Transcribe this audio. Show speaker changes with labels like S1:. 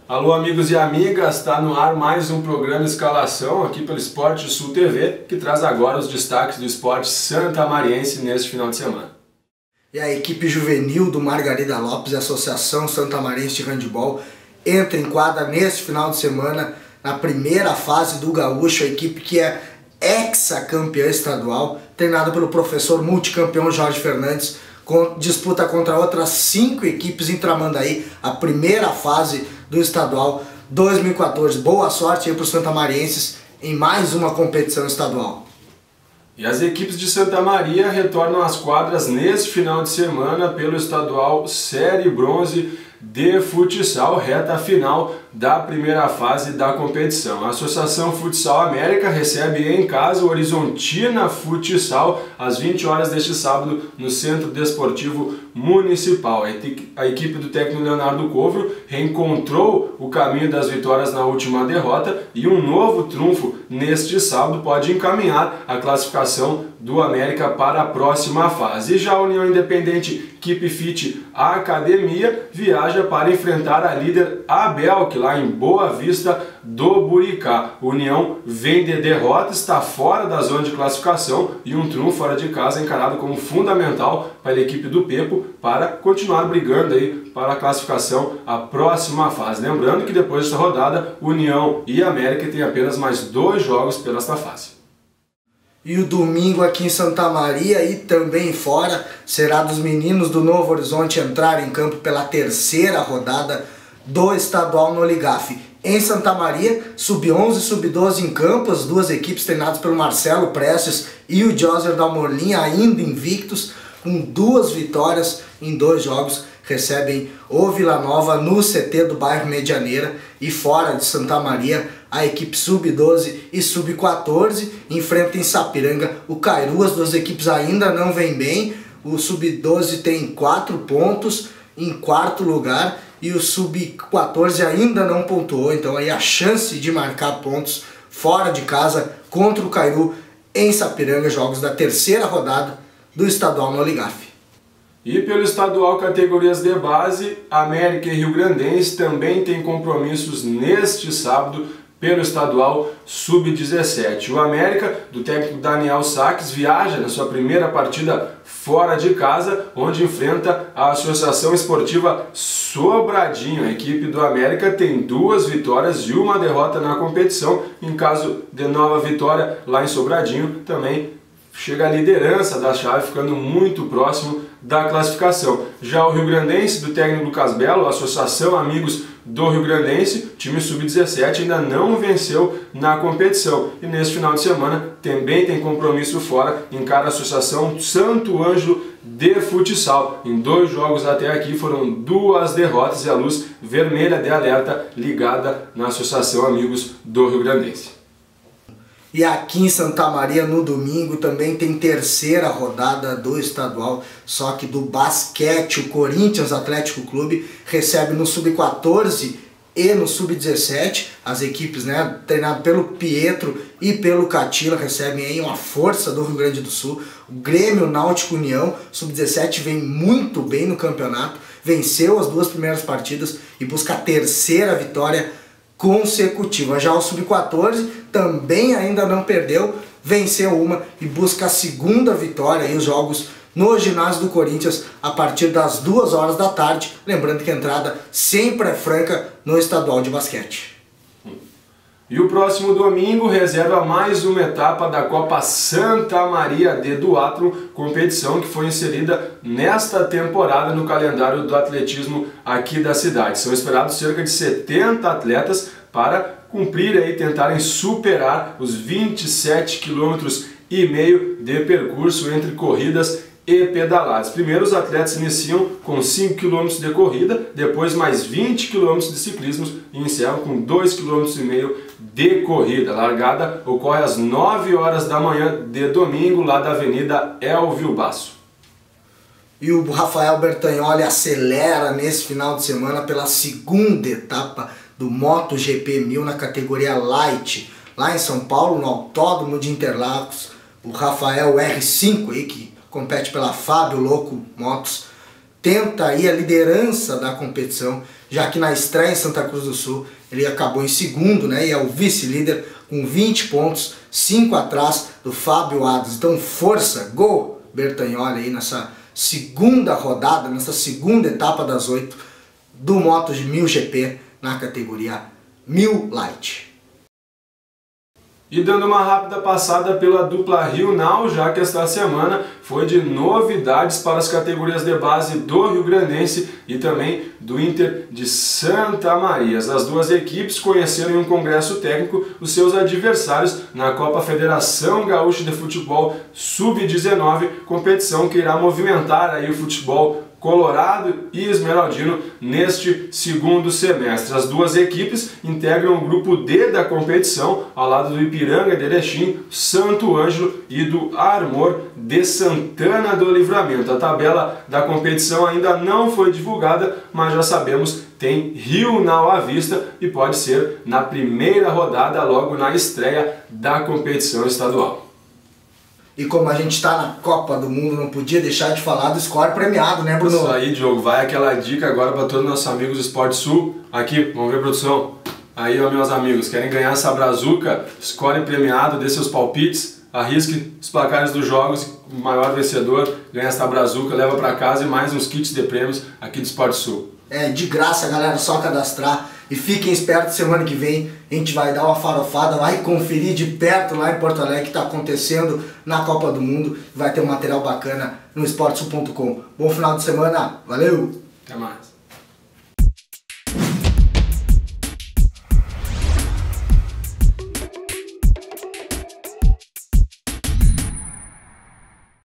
S1: Alô amigos e amigas, está no ar mais um programa Escalação aqui pelo Esporte Sul TV, que traz agora os destaques do esporte santamariense neste final de semana.
S2: E a equipe juvenil do Margarida Lopes e a Associação Santamarense de Handebol entra em quadra neste final de semana na primeira fase do Gaúcho, a equipe que é ex-campeã estadual, treinada pelo professor multicampeão Jorge Fernandes, disputa contra outras 5 equipes em Tramandaí, a primeira fase do estadual 2014. Boa sorte aí para os santamarienses em mais uma competição estadual.
S1: E as equipes de Santa Maria retornam às quadras neste final de semana pelo estadual Série Bronze de futsal, reta final da primeira fase da competição. A Associação Futsal América recebe em casa o Horizontina Futsal às 20 horas deste sábado no Centro Desportivo Municipal. A equipe do técnico Leonardo Covro reencontrou o caminho das vitórias na última derrota e um novo trunfo neste sábado pode encaminhar a classificação do América para a próxima fase. E já a União Independente Keep Fit Academia viaja para enfrentar a líder Abel, que lá em Boa Vista do Buricá. União vem de derrota, está fora da zona de classificação e um triunfo fora de casa encarado como fundamental para a equipe do Pepo para continuar brigando aí para a classificação à próxima fase. Lembrando que depois desta rodada, União e América têm apenas mais 2 jogos pela esta fase.
S2: E o domingo aqui em Santa Maria e também fora será dos meninos do Novo Horizonte entrar em campo pela terceira rodada do estadual no Ligaf. Em Santa Maria, sub-11 e sub-12 em campo, as duas equipes treinadas pelo Marcelo Prestes e o Joser Dalmolin, ainda invictos, com 2 vitórias em 2 jogos, recebem o Vila Nova no CT do bairro Medianeira. E fora de Santa Maria, a equipe sub-12 e sub-14 enfrenta em Sapiranga o Cairu. As duas equipes ainda não vêm bem, o sub-12 tem 4 pontos em 4º lugar e o sub-14 ainda não pontuou, então aí a chance de marcar pontos fora de casa contra o Cairu em Sapiranga, jogos da terceira rodada do estadual no Ligaf.
S1: E pelo estadual categorias de base, América e Rio Grandense também tem compromissos neste sábado pelo estadual sub-17. O América, do técnico Daniel Saques, viaja na sua primeira partida fora de casa, onde enfrenta a Associação Esportiva Sobradinho. A equipe do América tem 2 vitórias e 1 derrota na competição. Em caso de nova vitória lá em Sobradinho, também chega a liderança da chave, ficando muito próximo da classificação. Já o Rio Grandense, do técnico Lucas Belo, a Associação Amigos do Rio Grandense, time sub-17, ainda não venceu na competição. E neste final de semana também tem compromisso fora, encara a Associação Santo Ângelo de Futsal. Em 2 jogos até aqui foram 2 derrotas e a luz vermelha de alerta ligada na Associação Amigos do Rio Grandense.
S2: E aqui em Santa Maria no domingo também tem terceira rodada do estadual, só que do basquete. O Corinthians Atlético Clube recebe no sub-14 e no sub-17. As equipes, treinadas pelo Pietro e pelo Catila, recebem aí uma força do Rio Grande do Sul. O Grêmio Náutico União, sub-17, vem muito bem no campeonato, venceu as 2 primeiras partidas e busca a terceira vitória consecutiva. Já o sub-14 também ainda não perdeu, venceu uma e busca a 2ª vitória e os jogos no ginásio do Corinthians a partir das 2 horas da tarde. Lembrando que a entrada sempre é franca no estadual de basquete.
S1: E o próximo domingo reserva mais uma etapa da Copa Santa Maria de Duatro, competição que foi inserida nesta temporada no calendário do atletismo aqui da cidade. São esperados cerca de 70 atletas para cumprir e tentarem superar os 27,5 km de percurso entre corridas e pedaladas. Primeiro os atletas iniciam com 5 km de corrida, depois mais 20 km de ciclismo e encerram com 2,5 km de corrida. A largada ocorre às 9 horas da manhã de domingo, lá da Avenida Elvio Basso.
S2: E o Rafael Bertagnoli acelera nesse final de semana pela 2ª etapa do MotoGP 1000 na categoria Light, lá em São Paulo, no Autódromo de Interlagos. O Rafael R5, aí, que compete pela Fábio Louco Motos, tenta aí a liderança da competição, já que na estreia em Santa Cruz do Sul ele acabou em segundo, né, e é o vice-líder com 20 pontos, 5 atrás do Fábio Adams. Então força, gol Bertagnoli aí nessa segunda rodada, nessa segunda etapa das 8 do Moto de 1000 GP na categoria 1000 Light.
S1: E dando uma rápida passada pela dupla Rio Now, já que esta semana foi de novidades para as categorias de base do Rio Grandense e também do Inter de Santa Maria. As duas equipes conheceram em um congresso técnico os seus adversários na Copa Federação Gaúcha de Futebol Sub-19, competição que irá movimentar aí o futebol colorado e esmeraldino neste segundo semestre. As duas equipes integram o grupo D da competição, ao lado do Ipiranga de Erechim, Santo Ângelo e do Armor de Santana do Livramento. A tabela da competição ainda não foi divulgada, mas já sabemos tem Rio Now à vista e pode ser na primeira rodada, logo na estreia da competição estadual.
S2: E como a gente está na Copa do Mundo, não podia deixar de falar do score premiado, né, Bruno?
S1: Isso aí, Diogo. Vai aquela dica agora para todos os nossos amigos do Esporte Sul. Aqui, vamos ver, produção. Aí, ó, meus amigos, querem ganhar essa brazuca? Score premiado, dê seus palpites, arrisque os placares dos jogos, o maior vencedor ganha essa brazuca, leva para casa e mais uns kits de prêmios aqui do Esporte Sul.
S2: É, de graça, galera, só cadastrar. E fiquem espertos, semana que vem a gente vai dar uma farofada, vai conferir de perto lá em Porto Alegre o que está acontecendo na Copa do Mundo. Vai ter um material bacana no esportesul.com. Bom final de semana, valeu!
S1: Até mais!